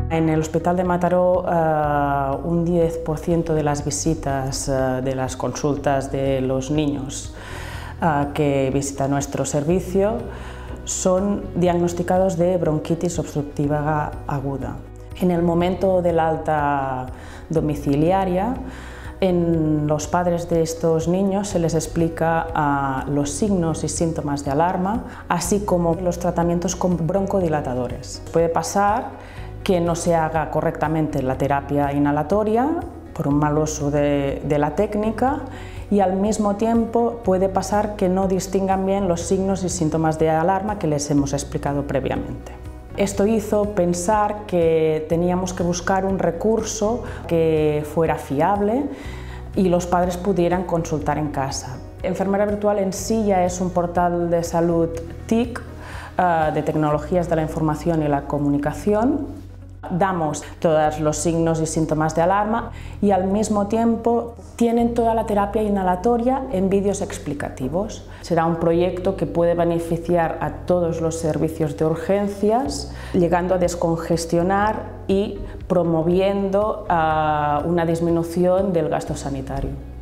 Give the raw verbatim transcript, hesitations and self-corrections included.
En el Hospital de Mataró, uh, un diez por ciento de las visitas, uh, de las consultas de los niños uh, que visitan nuestro servicio son diagnosticados de bronquitis obstructiva aguda. En el momento del alta domiciliaria, en los padres de estos niños se les explica uh, los signos y síntomas de alarma, así como los tratamientos con broncodilatadores. Puede pasar que no se haga correctamente la terapia inhalatoria por un mal uso de, de la técnica, y al mismo tiempo puede pasar que no distingan bien los signos y síntomas de alarma que les hemos explicado previamente. Esto hizo pensar que teníamos que buscar un recurso que fuera fiable y los padres pudieran consultar en casa. Enfermera Virtual en sí ya es un portal de salud T I C, uh, de tecnologías de la información y la comunicación. Damos todos los signos y síntomas de alarma y al mismo tiempo tienen toda la terapia inhalatoria en vídeos explicativos. Será un proyecto que puede beneficiar a todos los servicios de urgencias, llegando a descongestionar y promoviendo uh, una disminución del gasto sanitario.